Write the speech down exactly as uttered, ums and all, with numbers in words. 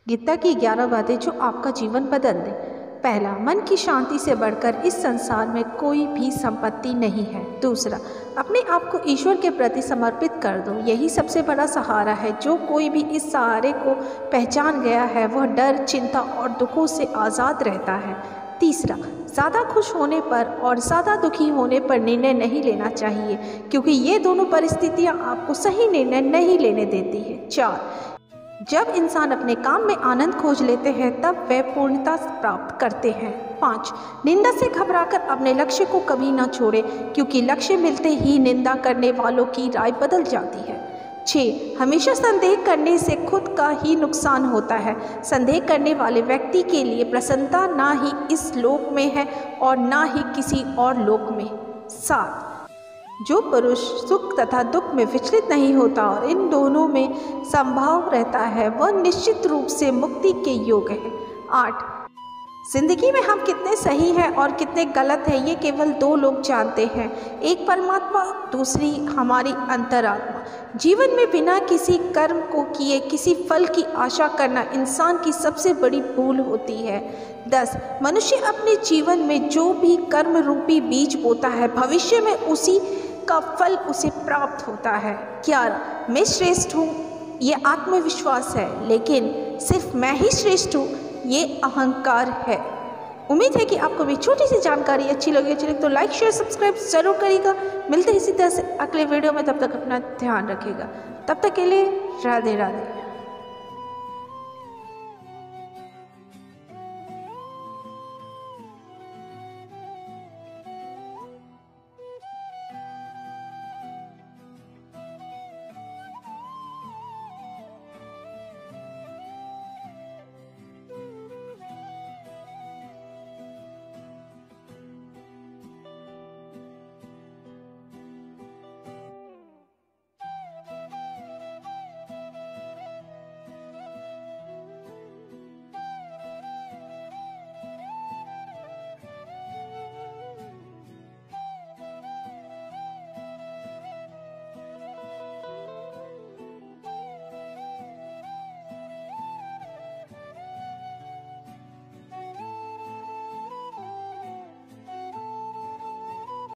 गीता की ग्यारह बातें जो आपका जीवन बदल दें। पहला, मन की शांति से बढ़कर इस संसार में कोई भी संपत्ति नहीं है। दूसरा, अपने आप को ईश्वर के प्रति समर्पित कर दो, यही सबसे बड़ा सहारा है। जो कोई भी इस सहारे को पहचान गया है वह डर, चिंता और दुखों से आज़ाद रहता है। तीसरा, ज़्यादा खुश होने पर और ज़्यादा दुखी होने पर निर्णय नहीं लेना चाहिए, क्योंकि ये दोनों परिस्थितियाँ आपको सही निर्णय नहीं लेने देती है। चार, जब इंसान अपने काम में आनंद खोज लेते हैं तब वे पूर्णता प्राप्त करते हैं। पाँच, निंदा से घबराकर अपने लक्ष्य को कभी ना छोड़ें, क्योंकि लक्ष्य मिलते ही निंदा करने वालों की राय बदल जाती है। छः, हमेशा संदेह करने से खुद का ही नुकसान होता है। संदेह करने वाले व्यक्ति के लिए प्रसन्नता ना ही इस लोक में है और ना ही किसी और लोक में। सात, जो पुरुष सुख तथा दुख में विचलित नहीं होता और इन दोनों में संभाव रहता है वह निश्चित रूप से मुक्ति के योग्य है। आठ, जिंदगी में हम कितने सही हैं और कितने गलत हैं ये केवल दो लोग जानते हैं, एक परमात्मा, दूसरी हमारी अंतरात्मा। जीवन में बिना किसी कर्म को किए किसी फल की आशा करना इंसान की सबसे बड़ी भूल होती है। दस, मनुष्य अपने जीवन में जो भी कर्म रूपी बीज बोता है भविष्य में उसी का फल उसे प्राप्त होता है। ग्यारह, मैं श्रेष्ठ हूँ ये आत्मविश्वास है, लेकिन सिर्फ मैं ही श्रेष्ठ हूँ ये अहंकार है। उम्मीद है कि आपको भी छोटी सी जानकारी अच्छी लगी। अच्छी लगी तो लाइक शेयर सब्सक्राइब जरूर करिएगा। मिलते हैं इसी तरह से अगले वीडियो में, तब तक अपना ध्यान रखिएगा। तब तक के लिए राधे राधे।